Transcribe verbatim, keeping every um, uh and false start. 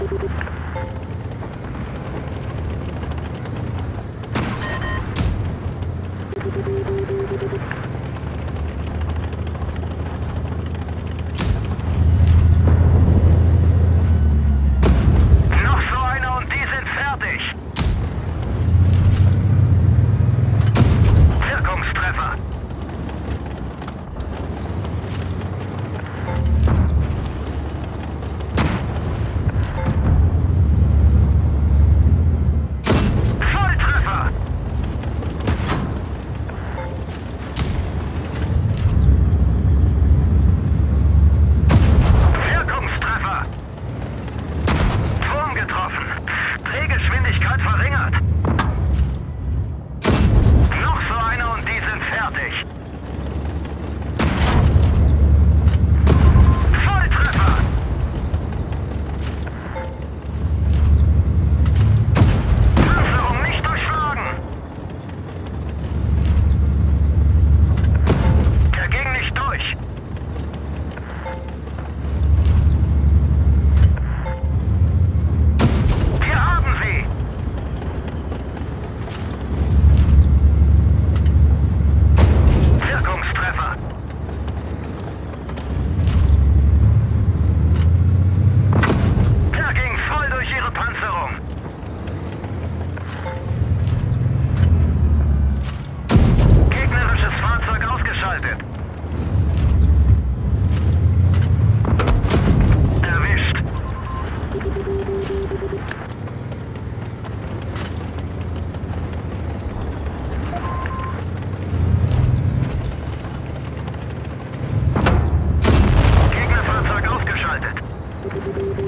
Noch so einer und die sind fertig. Wirkungstreffer. Volltreffer. Wirkungstreffer. Turm getroffen. Drehgeschwindigkeit verringert. Noch so einer und die sind fertig. Volltreffer. Panzerung nicht durchschlagen. Der ging nicht durch. Wir haben sie. Wirkungstreffer. Der ging voll durch ihre Panzerung. Gegnerisches Fahrzeug ausgeschaltet. Erwischt. Gegnerfahrzeug ausgeschaltet.